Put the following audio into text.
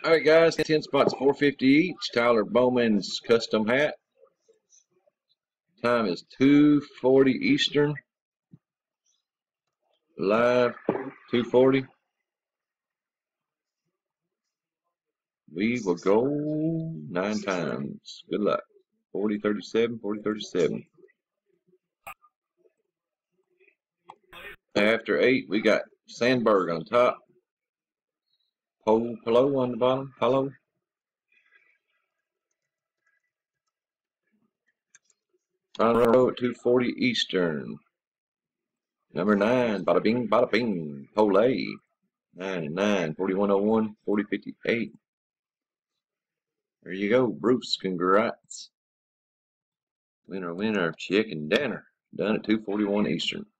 All right, guys, 10 spots, 450 each. Tyler Bowman's custom hat. Time is 2:40 Eastern. Live 2:40. We will go 9 times. Good luck. 40, 37, 40, 37. After 8, we got Sandberg on top. Polo on the bottom. Polo. Final row at 2:40 Eastern. Number 9, bada bing, bada bing. Polay. 9 and 9, 4101, 4058. There you go, Bruce. Congrats. Winner, winner, chicken dinner. Done at 2:41 Eastern.